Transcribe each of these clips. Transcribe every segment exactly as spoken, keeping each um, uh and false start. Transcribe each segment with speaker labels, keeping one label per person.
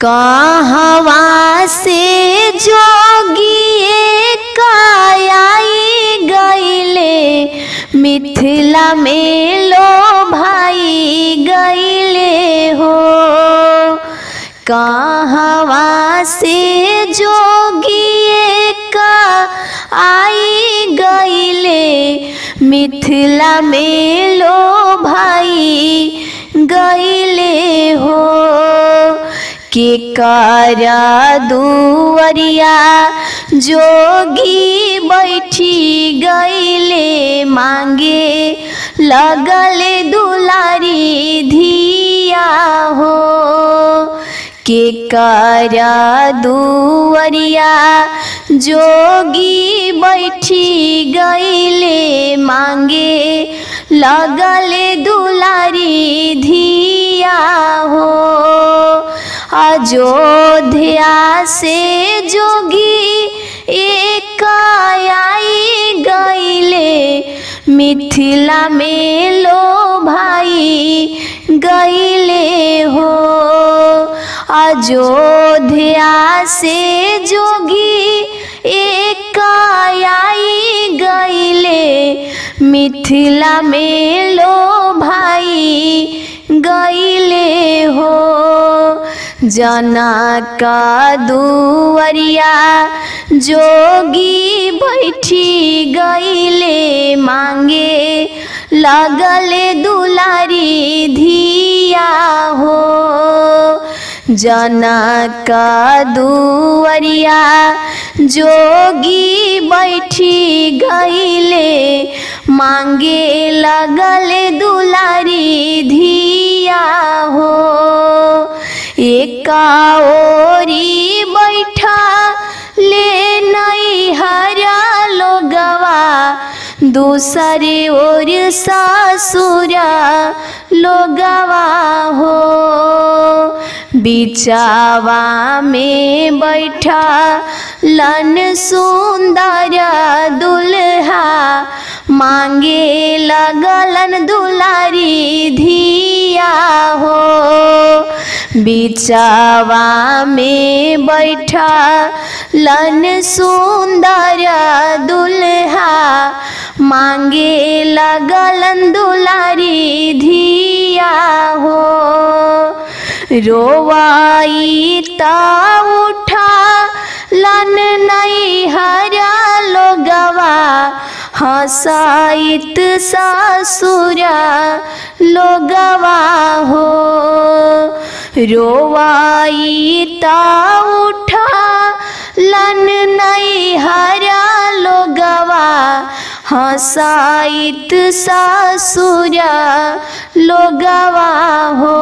Speaker 1: कहवा से जोगिए कायाई गईले मिथिला में लो भाई गईले हो। कहवा से जोगिए का आई गईले मिथिला में लो भाई गईले हो। के करा दुवरिया जोगी बैठी गईले मांगे लगले दुलारी धिया हो। के करा दुवरिया जोगी बैठी गईले मांगे लगले दुलारी धिया हो। अयोध्या से जोगी एक आई गईले मिथिला में लो भाई गईले हो। अयोध्या से जोगी एक आई गईले मिथिला में लो भाई गईले हो। जनक दुवरिया जोगी बैठी गईले मांगे लगले दुलारी धिया हो। जनक दुवरिया जोगी बैठी गईले मांगे लगले दुलारी धिया हो। एक ओरी बैठा ले नहीं हरा लोगवा दूसरे ओर ससुरा लोगवा हो। बिचावा में बैठा लन सुंदर दुल्हा मांगे लगलन दुलारी धिया हो। बिचावा में बैठा लन सुंदर दुल्हा मांगे लगलन दुलारी धिया हो। रोवाई ता उठा लन नहीं हरा लोगवा हंसाइत ससुरा लोगवा हो। रोवाई ता उठा लन नहीं हरा लोगवा हंसाइत ससुरा लोगवा हो।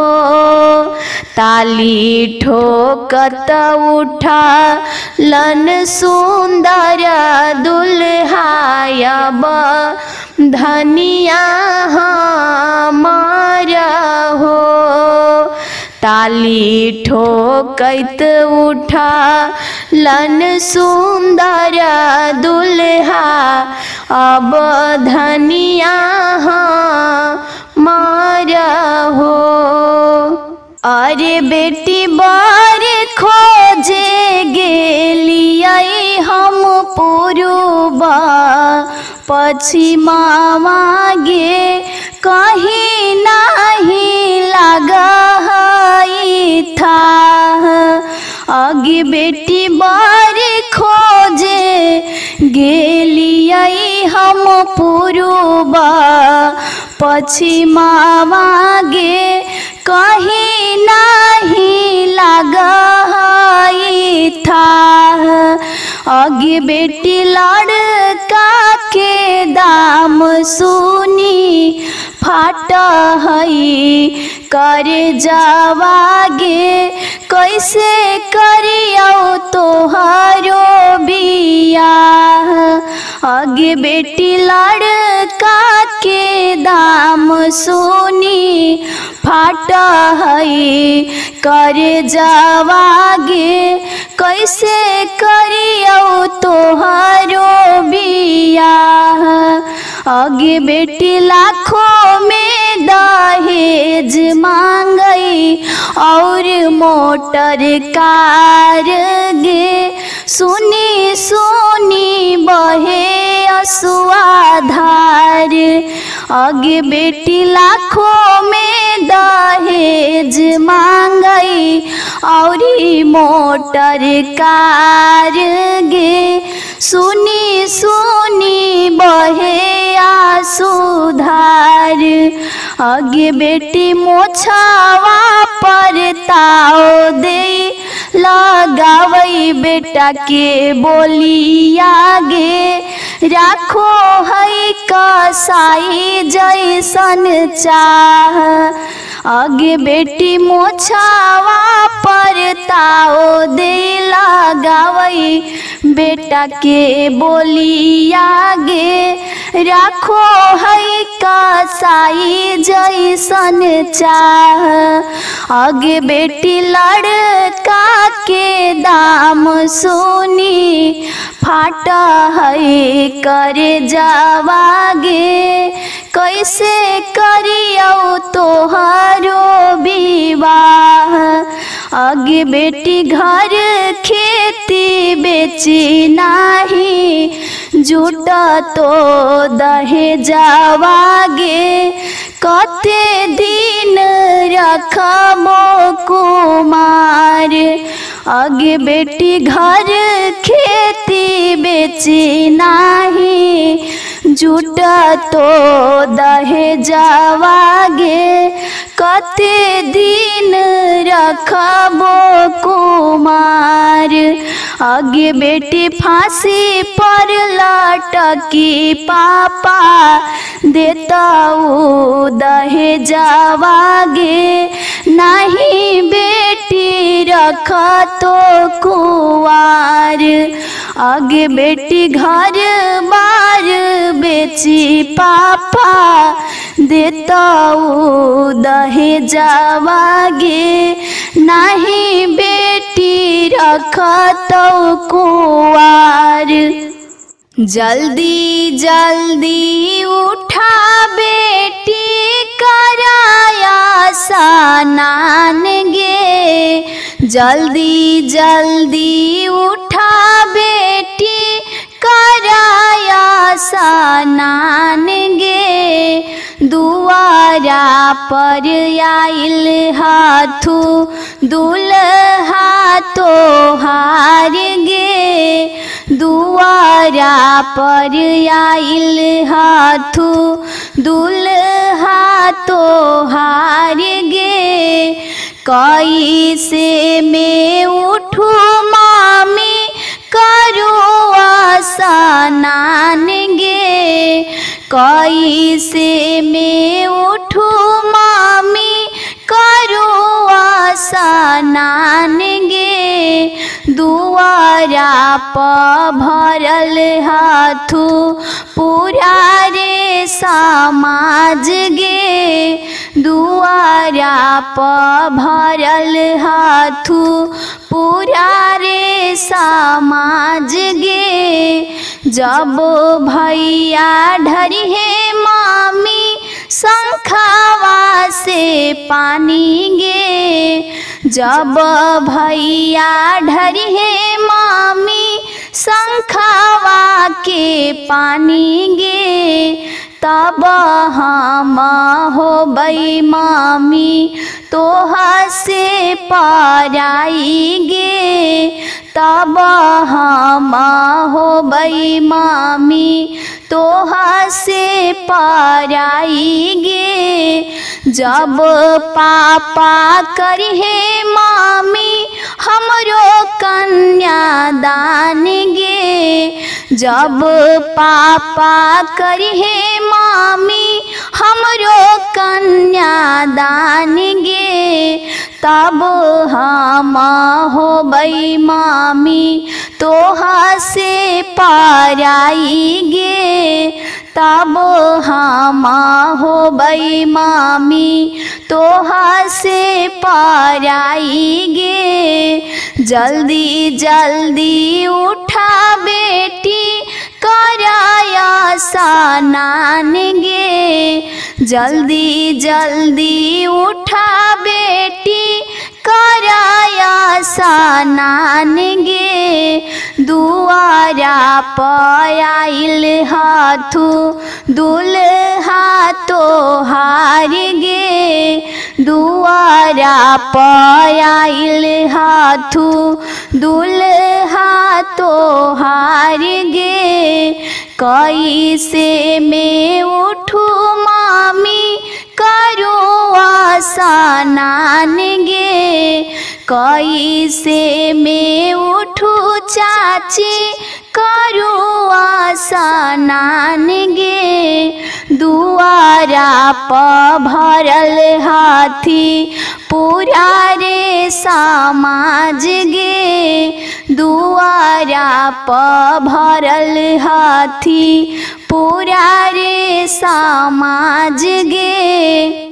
Speaker 1: ताली ठोकत उठा लन सुंदर दुल्हायब धनिया हमारा हो। ताली ठोकत उठा लन सुंदर दुल्हा अब धनिया हमारा हो। अरे बेटी बार खोजे गेलिया हम पूर्वा पश्चिमा मागे कहीं नहीं लगा था। आगे बेटी बार खोजे गेलिया हम पूर्वा पश्चिमा मागे कहीं नहीं लगा था। आगे बेटी लड़का के दाम सुनी फाटा हई कर जावागे कैसे करियो तोहारो बियाह। आगे बेटी लड़का के दाम सुनी फाटा हई कर जावागे कैसे करियो तोहारो बियाह। आगे बेटी लाखों में में दहेज मांगई और मोटर कार गे। सुनी सुनी बहे असुआ धार, आगे बेटी लाखों में दहेज मांगई और मोटर कार गे। सुनी सुनी बहे आंसू धार, आगे बेटी मोछावा पर ताव दे लगावई बेटा के बोली आगे। राखो है कसाई जैसन चाह, आगे बेटी मोछावा पर ताव दे लगावई बेटा के बोली आगे। राखो है कसाई जैसन चाह, आगे बेटी लड़का के दाम सुनी फाटा है करे जावागे। कैसे करियो तोहारो विवाह, आगे बेटी घर खेती बेची नाही जुटा तो दहेजवागे। कते दिन रखबो कुमार, आगे बेटी घर खेती बेची नाही जुटा तो दहेजवागे। कते दिन रखबो कुमार, आगे बेटी फांसी पर लटकी पापा देताऊ दहेजवागे। नहीं बेटी रख तो कुवार, आगे बेटी घर बार बेची पापा देताऊ दहेजवागे। नहीं बेटी रख तो कुवार। जल्दी जल्दी उठा बेटी कराया स्नान गे। जल्दी जल्दी उठा बेटी कराया स्नान गे। दुआरा पर आइल हाथू दुल्हा तोहार गे। दुआरा पर आइल हाथू दुल्हा तोहार गे। कैसे में उठू मामी करो स्नान गे। कैसे में उठू मामी करो स्नान गे। दुआरा पर भरल हाथू पूरा रे समाज गे। दुआरा पर भरल हाथू पूरा रे समाज गे। जब भैया ढरिहे मामी शंखवा से पानी गे। जब भैया ढरिहे मामी शंखवा के पानी गे। तब हम होबै मामी तोहा से पराई गे। तब हम होबै मामी तोहा से पराई गे। जब पापा करिहे मामी हमरो कन्यादान गे। जब पापा करिहे मामी हमरो कन्यादान गे। तब हम होबै मामी तोहा से पराई गे। तब हम होबै मामी तोहा से पराई गे। जल्दी जल्दी उठा बेटी कराया स्नान गे। जल्दी जल्दी उठा बेटी कराया स्नान गे। दुआरा पयाइल हाथू दुल्हा तोहार गे। दुआरा पयाइल हाथू दुल्हा तोहार गे। कैसे में उठू मामी करो स्नान गे। कैसे में उठू चाची करो स्नान गे। दुआरा प भरल हाथी पूरा रे समाज गे। दुआरा प भरल हाथी पूरा रे समाज गे।